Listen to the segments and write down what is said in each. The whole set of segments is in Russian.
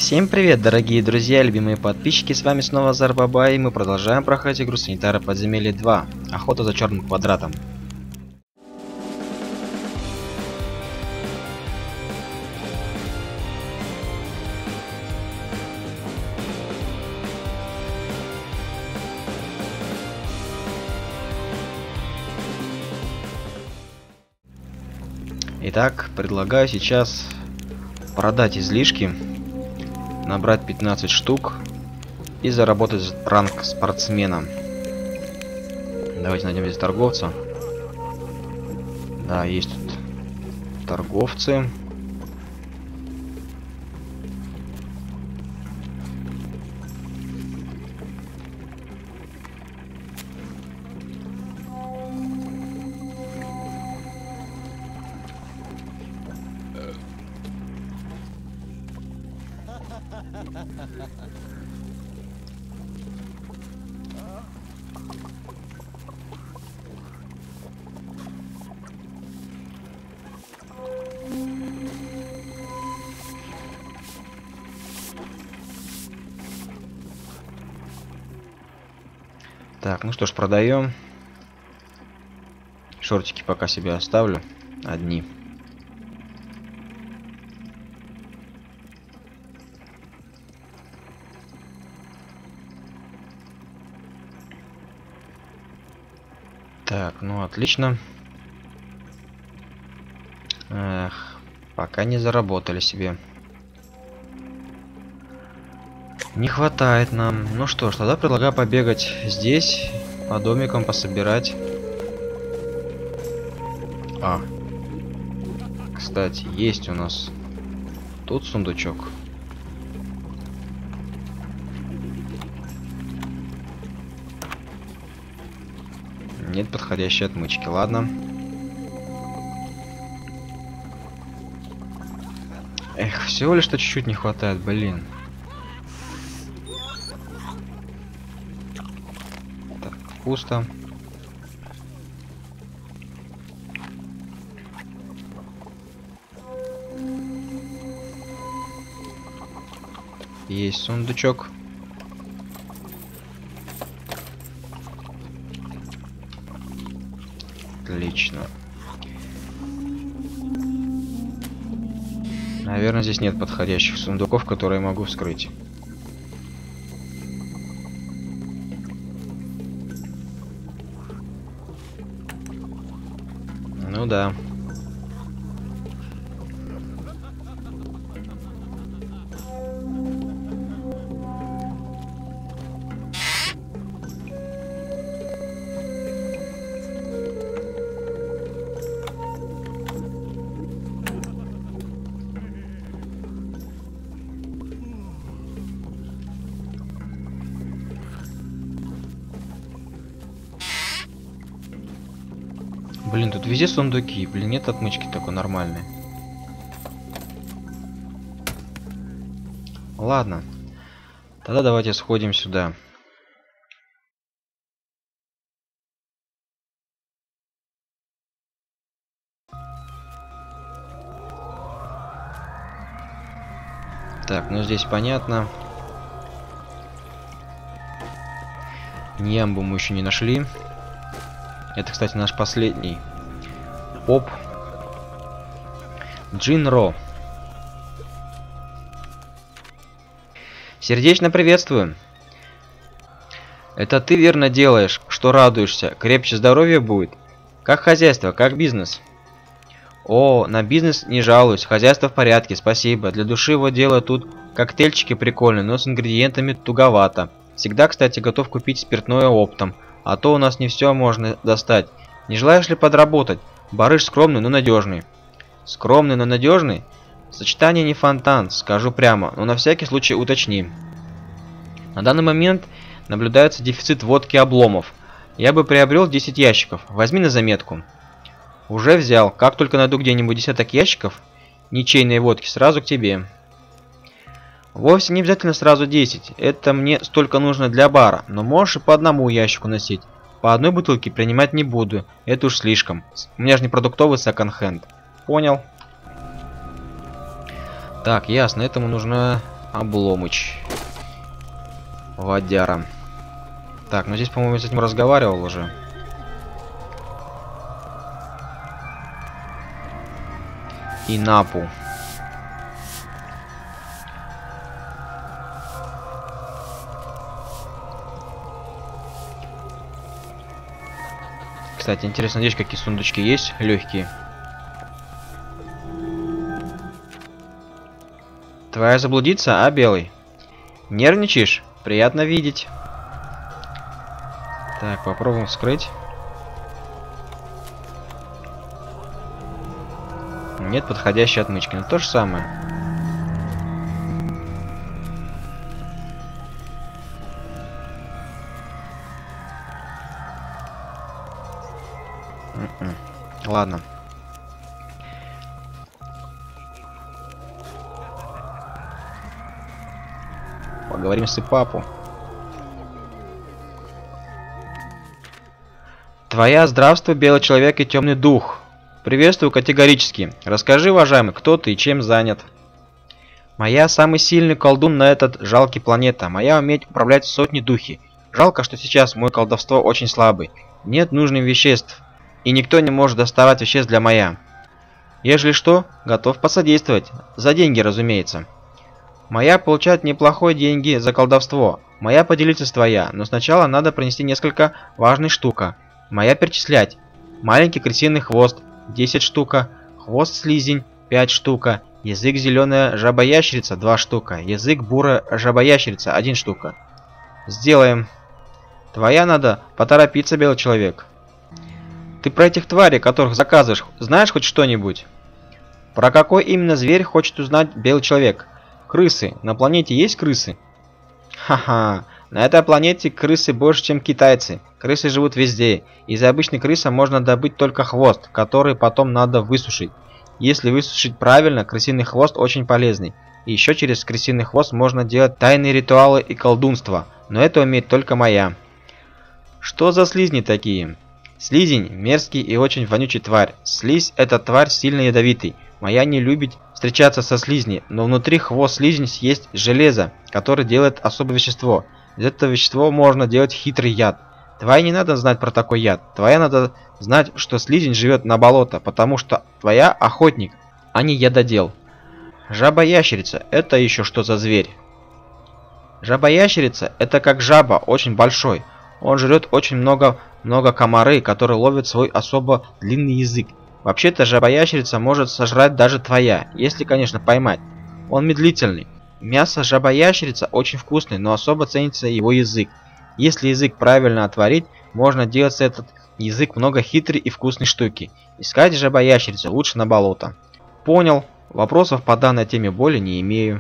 Всем привет, дорогие друзья, любимые подписчики, с вами снова Зарбабай, и мы продолжаем проходить игру Санитары Подземелья 2. Охота за черным квадратом. Итак, предлагаю сейчас продать излишки, набрать 15 штук и заработать ранг спортсмена. Давайте найдем здесь торговца. Да, есть тут торговцы. Так, ну что ж, продаем. Шортики пока себе оставлю. Одни. Так, ну отлично. Эх, пока не заработали себе. Не хватает нам. Ну что ж, тогда предлагаю побегать здесь, по домикам пособирать. Кстати, есть у нас тут сундучок. Нет подходящей отмычки, ладно. Эх, всего лишь что чуть-чуть не хватает, блин. Так, пусто. Есть сундучок. Отлично. Наверное, здесь нет подходящих сундуков, которые я могу вскрыть. Ну да. Блин, тут везде сундуки. Блин, нет отмычки такой нормальной. Ладно. Тогда давайте сходим сюда. Так, ну здесь понятно. Нямбу мы еще не нашли. Это, кстати, наш последний поп. Джинро. Сердечно приветствую. Это ты верно делаешь, что радуешься. Крепче здоровье будет. Как хозяйство, как бизнес? О, на бизнес не жалуюсь. Хозяйство в порядке, спасибо. Для души его делаю тут коктейльчики прикольные, но с ингредиентами туговато. Всегда, кстати, готов купить спиртное оптом. А то у нас не все можно достать. Не желаешь ли подработать? Барыш скромный, но надежный. Скромный, но надежный? Сочетание не фонтан, скажу прямо, но на всякий случай уточни. На данный момент наблюдается дефицит водки Обломов. Я бы приобрел 10 ящиков. Возьми на заметку. Уже взял. Как только найду где-нибудь десяток ящиков ничейной водки, сразу к тебе. Вовсе не обязательно сразу 10. Это мне столько нужно для бара. Но можешь и по одному ящику носить. По одной бутылке принимать не буду. Это уж слишком. У меня же не продуктовый секонд-хенд. Понял. Так, ясно. Этому нужно Обломыч. Водяра. Так, ну здесь, по-моему, я с этим разговаривал уже. И Напу. Кстати, интересно, здесь какие сундучки есть легкие. Твоя заблудиться, а, Белый? Нервничаешь? Приятно видеть. Так, попробуем вскрыть. Нет подходящей отмычки. Но то же самое. Ладно. Поговорим с Ипапу. Твоя здравствуй, белый человек и темный дух. Приветствую категорически. Расскажи, уважаемый, кто ты и чем занят. Моя самый сильный колдун на этот жалкий планета. Моя уметь управлять сотни духи. Жалко, что сейчас мой колдовство очень слабый. Нет нужных веществ. И никто не может доставать веществ для моя. Ежели что, готов посодействовать. За деньги, разумеется. Моя получает неплохой деньги за колдовство. Моя поделиться с твоя, но сначала надо принести несколько важных штука. Моя перечислять. Маленький крысиный хвост 10 штука, хвост слизень 5 штука, язык зеленая жаба-ящерица 2 штука, язык бурая жаба-ящерица 1 штука. Сделаем. Твоя надо поторопиться, белый человек. Ты про этих тварей, которых заказываешь, знаешь хоть что-нибудь? Про какой именно зверь хочет узнать белый человек? Крысы. На планете есть крысы? Ха-ха. На этой планете крысы больше, чем китайцы. Крысы живут везде. Из обычной крысы можно добыть только хвост, который потом надо высушить. Если высушить правильно, крысиный хвост очень полезный. И еще через крысиный хвост можно делать тайные ритуалы и колдунства. Но это умеет только моя. Что за слизни такие? Слизень – мерзкий и очень вонючий тварь. Слизь – это тварь сильно ядовитый. Моя не любит встречаться со слизней, но внутри хвост слизень есть железо, которое делает особое вещество. Из этого вещества можно делать хитрый яд. Твоя не надо знать про такой яд. Твоя надо знать, что слизень живет на болото, потому что твоя охотник, а не ядодел. Жаба-ящерица – это еще что за зверь? Жаба-ящерица – это как жаба, очень большой. Он жрет очень много комары, которые ловят свой особо длинный язык. Вообще-то жаба-ящерица может сожрать даже твоя, если, конечно, поймать. Он медлительный. Мясо жаба-ящерица очень вкусное, но особо ценится его язык. Если язык правильно отварить, можно делать с этот язык много хитрой и вкусной штуки. Искать жаба-ящерицу лучше на болото. Понял. Вопросов по данной теме более не имею.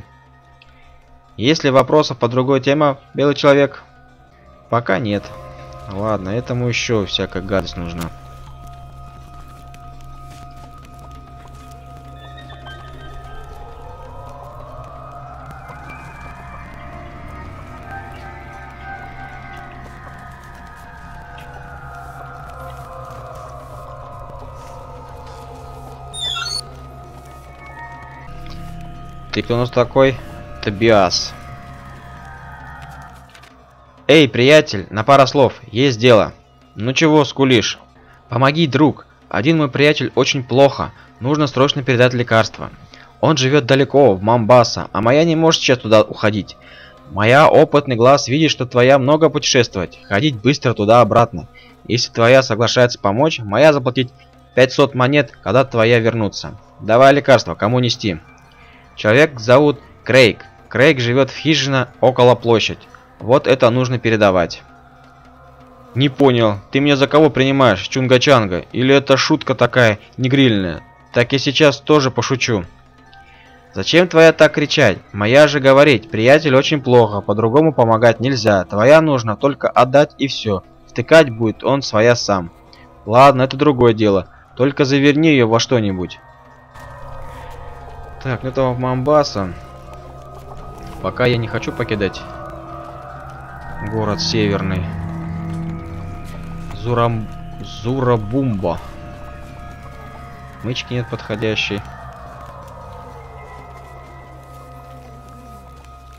Есть ли вопросов по другой теме, белый человек? Пока нет. Ладно, этому еще всякая гадость нужна. Ты кто у нас такой? Тобиас. Эй, приятель, на пару слов, есть дело. Ну чего скулишь? Помоги, друг. Один мой приятель очень плохо. Нужно срочно передать лекарство. Он живет далеко, в Момбаса, а моя не может сейчас туда уходить. Моя опытный глаз видит, что твоя много путешествовать, ходить быстро туда-обратно. Если твоя соглашается помочь, моя заплатить 500 монет, когда твоя вернутся. Давай лекарство, кому нести? Человек зовут Крейг. Крейг живет в хижине около площади. Вот это нужно передавать. Не понял, ты меня за кого принимаешь, Чунга-Чанга? Или это шутка такая негрильная? Так я сейчас тоже пошучу. Зачем твоя так кричать? Моя же говорить, приятель очень плохо, по-другому помогать нельзя. Твоя нужно только отдать и все. Втыкать будет он своя сам. Ладно, это другое дело. Только заверни ее во что-нибудь. Так, это в Момбаса. Пока я не хочу покидать город северный. Зурабумба. Мычки нет подходящей.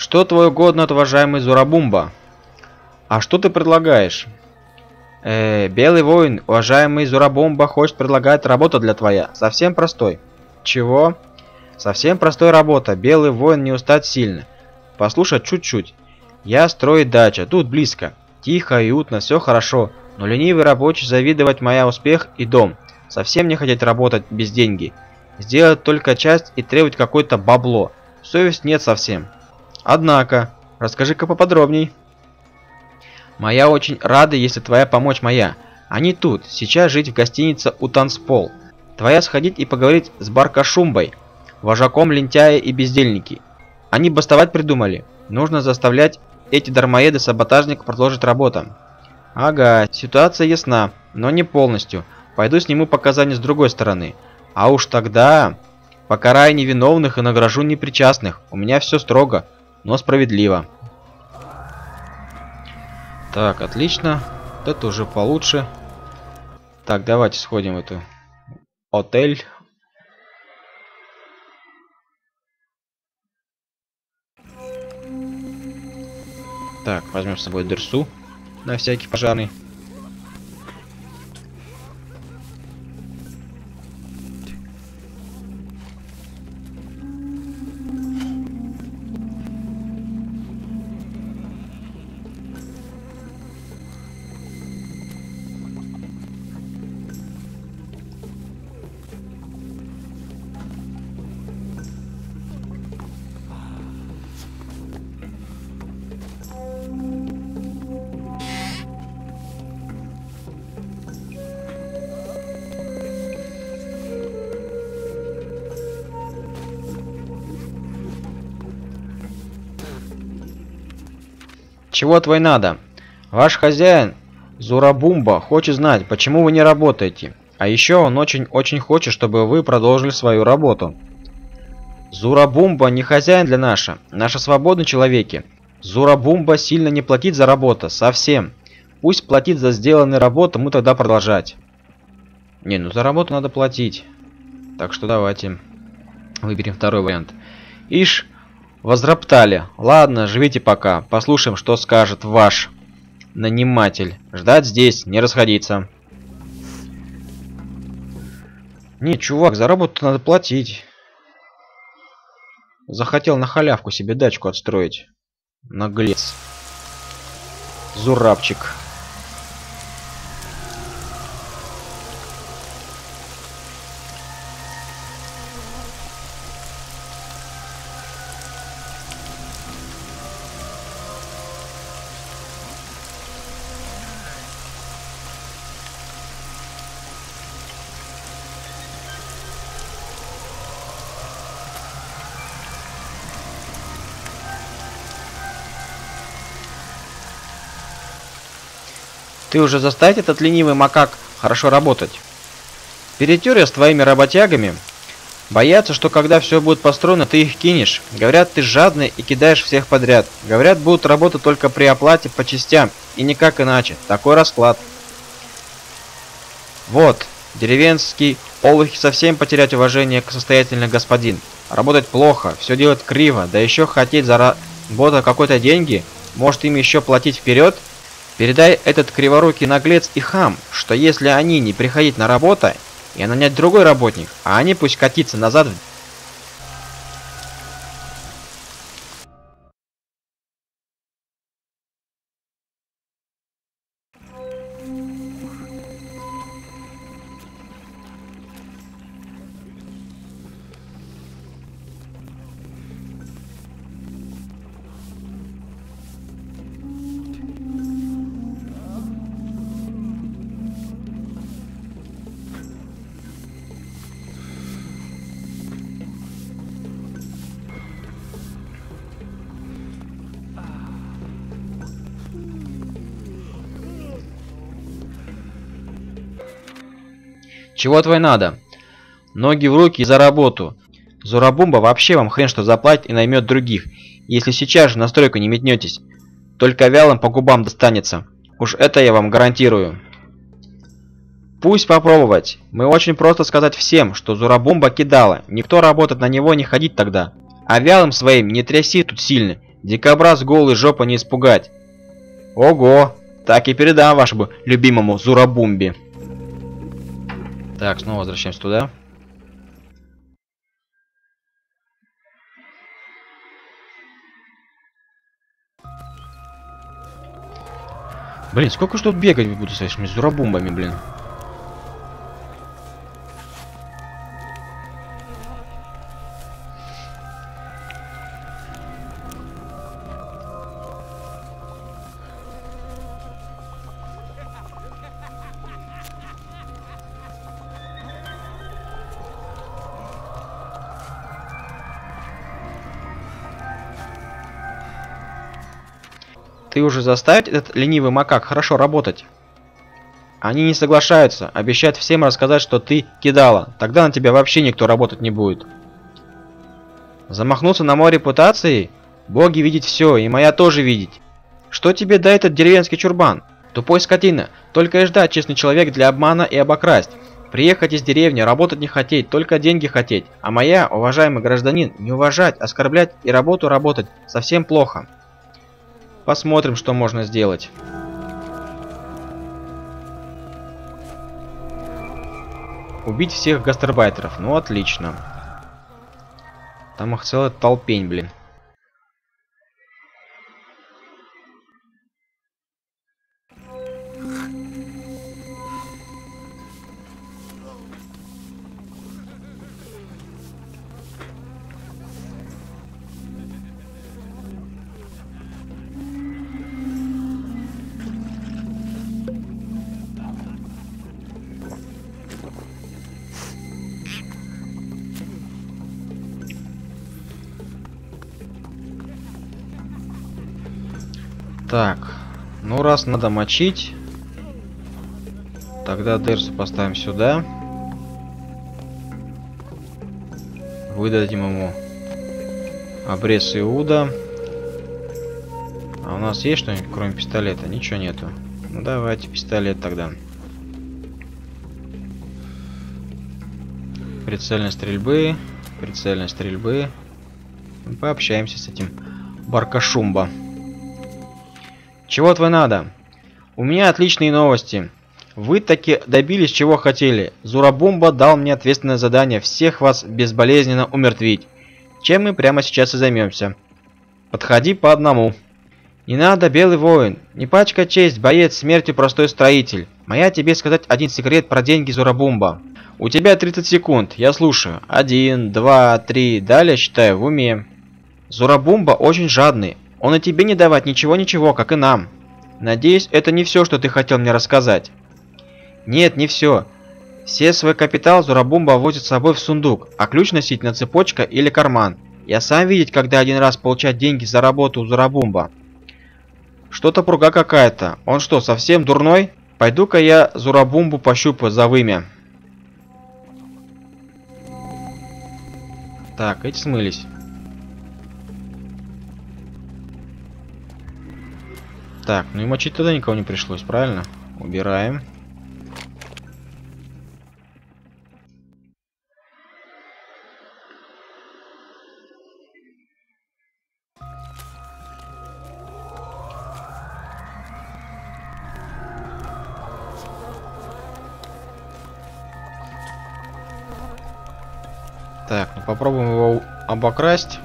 Что твое угодно, уважаемый Зурабумба? А что ты предлагаешь? Белый воин, уважаемый Зурабумба, хочет предлагать работу для твоя. Совсем простой. Чего? Совсем простой работа. Белый воин не устать сильно. Послушай чуть-чуть. Я строить дача. Тут близко. Тихо и уютно, все хорошо. Но ленивый рабочий завидовать моя успех и дом. Совсем не хотеть работать без деньги. Сделать только часть и требовать какое-то бабло. Совесть нет совсем. Однако, расскажи-ка поподробней. Моя очень рада, если твоя помочь моя. Они тут, сейчас жить в гостинице у танцпол. Твоя сходить и поговорить с Баркашумбой, вожаком лентяя и бездельники. Они бастовать придумали. Нужно заставлять эти дармоеды-саботажник продолжить работу. Ага, ситуация ясна, но не полностью. Пойду сниму показания с другой стороны. А уж тогда покараю невиновных и награжу непричастных. У меня все строго, но справедливо. Так, отлично. Это уже получше. Так, давайте сходим в эту отель. Так, возьмем с собой дырсу на всякий пожарный. Чего твой надо? Ваш хозяин, Зурабумба, хочет знать, почему вы не работаете. А еще он очень-очень хочет, чтобы вы продолжили свою работу. Зурабумба не хозяин для наша свободные человеки. Зурабумба сильно не платит за работу, совсем. Пусть платит за сделанную работу, мы тогда продолжать. Не, ну за работу надо платить. Так что давайте выберем второй вариант. Ишь, возроптали. Ладно, живите пока. Послушаем, что скажет ваш наниматель. Ждать здесь, не расходиться. Не, чувак, за работу надо платить. Захотел на халявку себе дачку отстроить. Наглец. Зурабчик. Ты уже заставить этот ленивый макак хорошо работать? Перетер я с твоими работягами. Боятся, что когда все будет построено, ты их кинешь. Говорят, ты жадный и кидаешь всех подряд. Говорят, будут работать только при оплате по частям и никак иначе. Такой расклад. Вот, деревенский олухи совсем потерять уважение к состоятельный господин. Работать плохо, все делать криво, да еще хотеть заработать какой-то деньги, может им еще платить вперед? Передай этот криворукий наглец и хам, что если они не приходить на работу, и нанять другой работник, а они пусть катиться назад. Чего твой надо? Ноги в руки и за работу. Зурабумба вообще вам хрен что заплатит и наймет других, если сейчас же на стройку не метнетесь. Только вялым по губам достанется. Уж это я вам гарантирую. Пусть попробовать. Мы очень просто сказать всем, что Зурабумба кидала. Никто работать на него не ходить тогда. А вялым своим не тряси тут сильно. Дикобраз голый, жопа не испугать. Ого! Так и передам вашему любимому Зурабумбе. Так, снова возвращаемся туда. Блин, сколько ж тут бегать буду с этими Зурабумбами, блин. Ты уже заставить этот ленивый макак хорошо работать? Они не соглашаются, обещают всем рассказать, что ты кидала. Тогда на тебя вообще никто работать не будет. Замахнуться на мою репутацией? Боги видят все, и моя тоже видеть. Что тебе да этот деревенский чурбан? Тупой скотина, только и ждать честный человек для обмана и обокрасть. Приехать из деревни, работать не хотеть, только деньги хотеть. А моя, уважаемый гражданин, не уважать, оскорблять и работу работать совсем плохо. Посмотрим, что можно сделать. Убить всех гастарбайтеров. Ну, отлично. Там их целая толпень, блин. Так, ну раз надо мочить, тогда Дерсу поставим сюда. Выдадим ему обрез Иуда. А у нас есть что-нибудь кроме пистолета? Ничего нету. Ну давайте пистолет тогда. Прицельной стрельбы. Прицельной стрельбы. Пообщаемся с этим Баркашумба. Чего твой надо? У меня отличные новости. Вы таки добились чего хотели. Зурабумба дал мне ответственное задание всех вас безболезненно умертвить. Чем мы прямо сейчас и займемся. Подходи по одному. Не надо, белый воин. Не пачкай честь, боец, смертью простой строитель. Моя тебе сказать один секрет про деньги Зурабумба. У тебя 30 секунд, я слушаю. 1, 2, 3, далее считаю в уме. Зурабумба очень жадный. Он и тебе не давать ничего-ничего, как и нам. Надеюсь, это не все, что ты хотел мне рассказать. Нет, не все. Все свой капитал Зурабумба возит с собой в сундук, а ключ носить на цепочка или карман. Я сам видеть, когда один раз получать деньги за работу у Зурабумба. Что-то пруга какая-то. Он что, совсем дурной? Пойду-ка я Зурабумбу пощупаю за вымя. Так, эти смылись. Так, ну и мочить туда никого не пришлось, правильно? Убираем. Так, ну попробуем его обокрасть.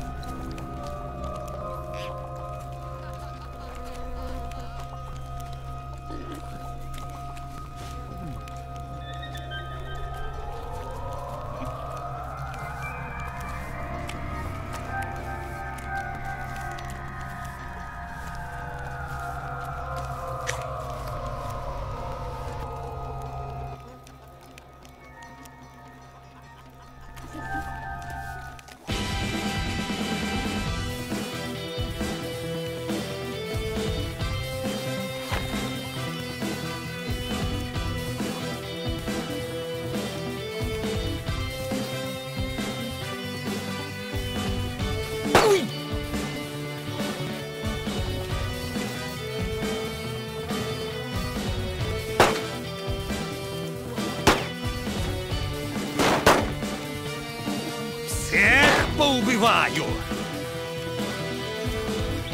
Всех поубиваю!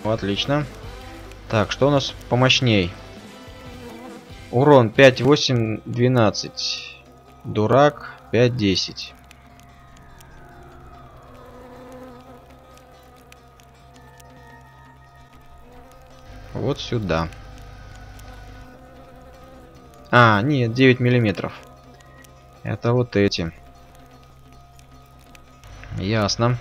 Отлично. Так, что у нас помощней? Урон 5, 8, 12. Дурак 5, 10. Вот сюда. А, нет, 9 миллиметров. Это вот эти. Ясно.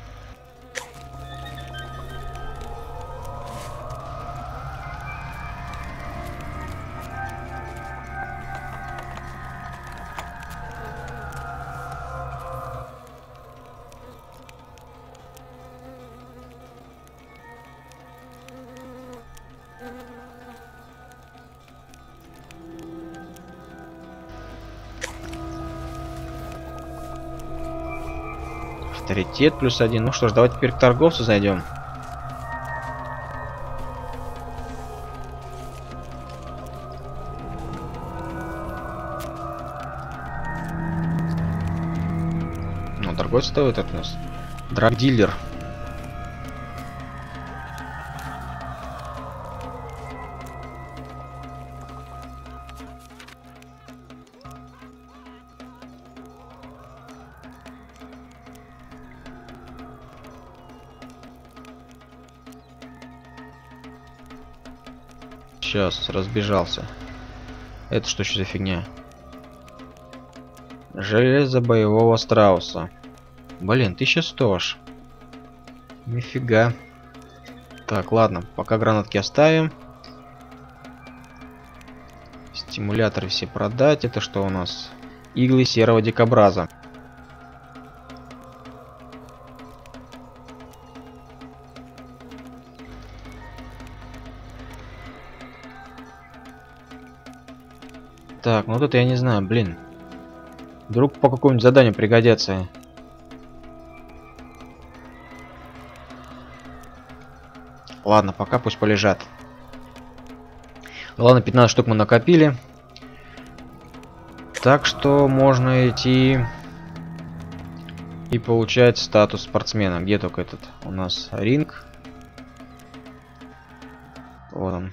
Авторитет +1. Ну что ж, давайте теперь к торговцу зайдем. Ну, торговец стоит от нас. Драгдилер. Сейчас, разбежался. Это что еще за фигня? Железо боевого страуса. Блин, 1100 аж. Нифига. Так, ладно, пока гранатки оставим. Стимуляторы все продать. Это что у нас? Иглы серого дикобраза. Так, ну вот это я не знаю, блин. Вдруг по какому-нибудь заданию пригодятся. Ладно, пока пусть полежат. Ладно, 15 штук мы накопили. Так что можно идти и получать статус спортсмена. Где только этот у нас ринг? Вот он.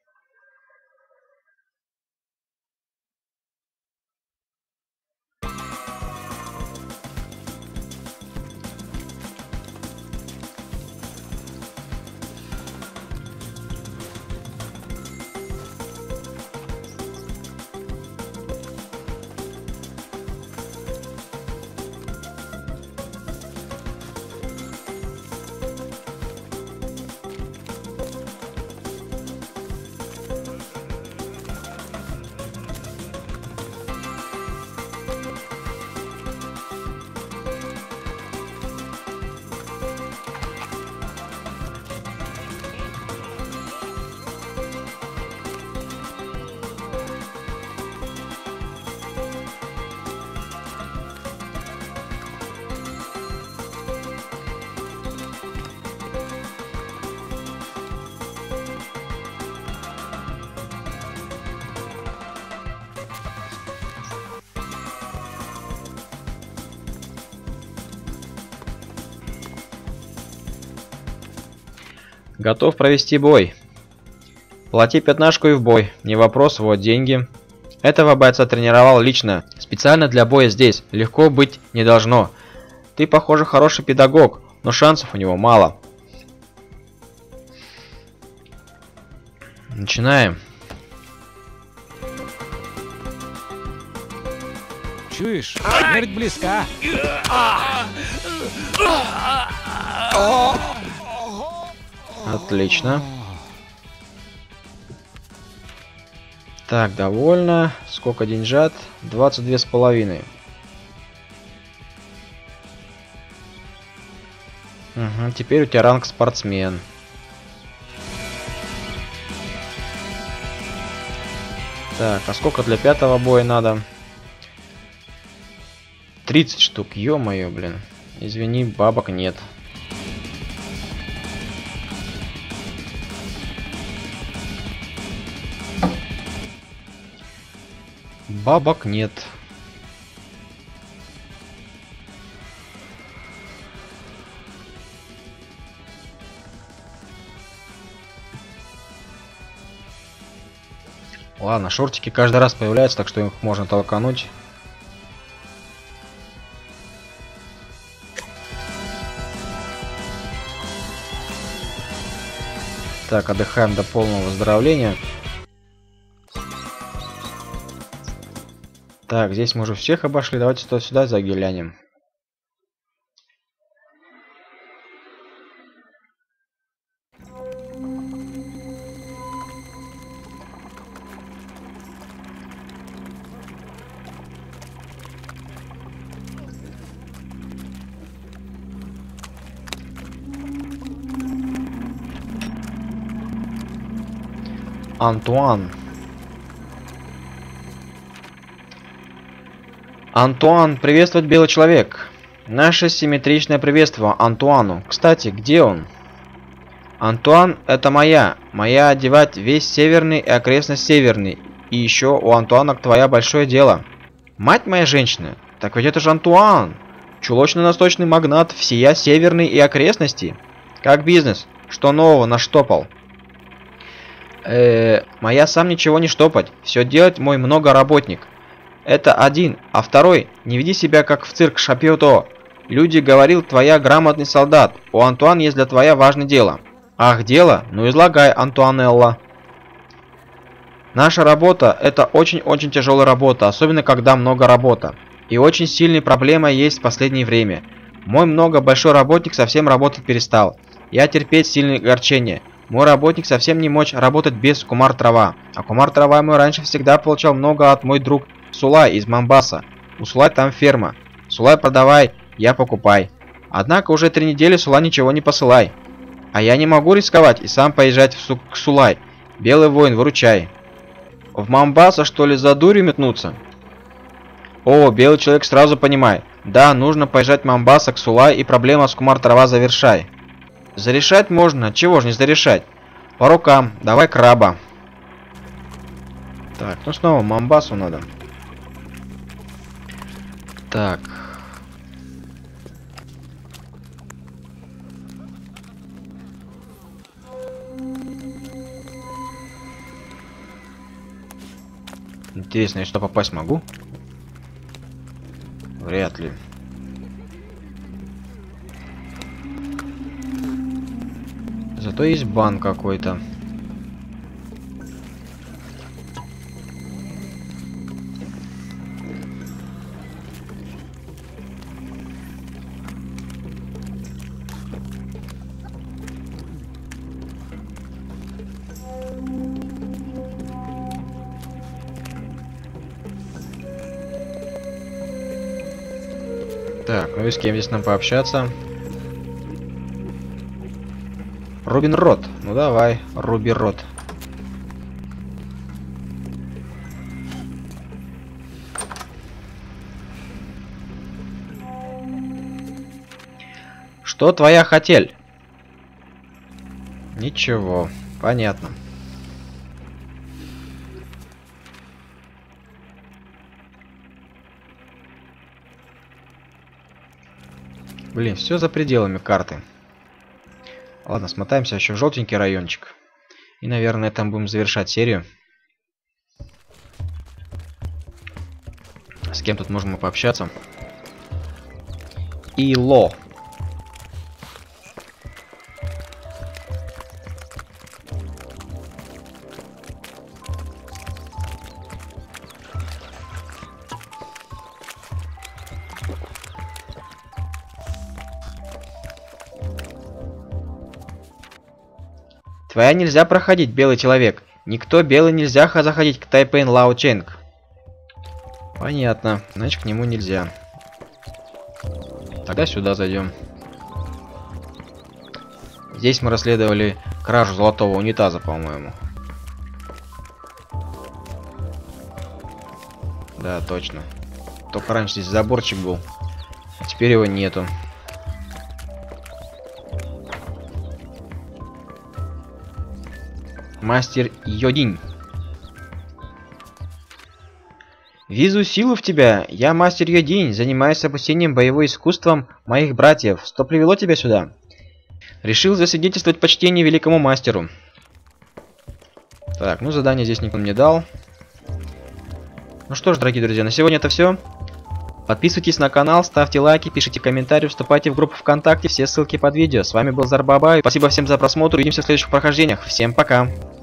Готов провести бой. Плати пятнашку и в бой. Не вопрос, вот деньги. Этого бойца тренировал лично. Специально для боя здесь. Легко быть не должно. Ты, похоже, хороший педагог, но шансов у него мало. Начинаем. Чуешь? Смерть близка. Отлично. Так, довольно. Сколько деньжат? 22,5. Угу, теперь у тебя ранг спортсмен. Так, а сколько для 5-го боя надо? 30 штук, ё-моё, блин. Извини, бабок нет. Бабок нет. Ладно, шортики каждый раз появляются, так что их можно толкануть. Так, отдыхаем до полного выздоровления. Так, здесь мы уже всех обошли. Давайте сюда заглянем. Антуан. Антуан, приветствовать белый человек. Наше симметричное приветствие Антуану. Кстати, где он? Антуан, это моя одевать весь северный и окрестность северный. И еще у Антуана твоя большое дело. Мать моя женщина, так ведь это же Антуан. Чулочно-насточный магнат всея северной и окрестности. Как бизнес? Что нового наштопал? Моя сам ничего не штопать. Все делать мой многоработник. Это один, а второй, не веди себя как в цирк Шапиото. Люди говорил, твоя грамотный солдат. У Антуан есть для твоя важное дело. Ах, дело? Ну излагай, Антуанелла. Наша работа – это очень-очень тяжелая работа, особенно когда много работа. И очень сильная проблема есть в последнее время. Мой большой работник совсем работать перестал. Я терпеть сильное огорчение. Мой работник совсем не мочь работать без Кумар-трава. А Кумар-трава мой раньше всегда получал много от мой друг Сулай из Момбаса. У Сулай там ферма. Сулай продавай, я покупай. Однако уже 3 недели Сулай ничего не посылай. А я не могу рисковать и сам поезжать к Сулай. Белый воин, выручай. В Момбаса что ли за дурью метнуться? О, белый человек сразу понимает. Да, нужно поезжать в Момбаса к Сулай и проблема с Кумар-трава завершай. Зарешать можно, чего ж не зарешать? По рукам, давай краба. Так, ну снова Момбасу надо. Так. Интересно, я что, попасть могу? Вряд ли. Зато есть бан какой-то. Так, ну и с кем здесь нам пообщаться? Рубин Рот. Ну давай, Руби Рот. Что твоя хотель? Ничего, понятно. Блин, все за пределами карты. Ладно, смотаемся еще в желтенький райончик. И, наверное, там будем завершать серию. С кем тут можем пообщаться? Ило. Твоя нельзя проходить, белый человек. Никто белый нельзя заходить к Тайпейн Лао Ченг. Понятно, значит к нему нельзя. Тогда сюда зайдем. Здесь мы расследовали кражу золотого унитаза, по-моему. Да, точно. Только раньше здесь заборчик был, а теперь его нету. Мастер Йодинь. Вижу силу в тебя. Я мастер Йодинь, занимаюсь обучением боевым искусством моих братьев. Что привело тебя сюда? Решил засвидетельствовать почтение великому мастеру. Так, ну задание здесь никто не дал. Ну что ж, дорогие друзья, на сегодня это все. Подписывайтесь на канал, ставьте лайки, пишите комментарии, вступайте в группу ВКонтакте, все ссылки под видео. С вами был Зарбабай. Спасибо всем за просмотр, увидимся в следующих прохождениях. Всем пока!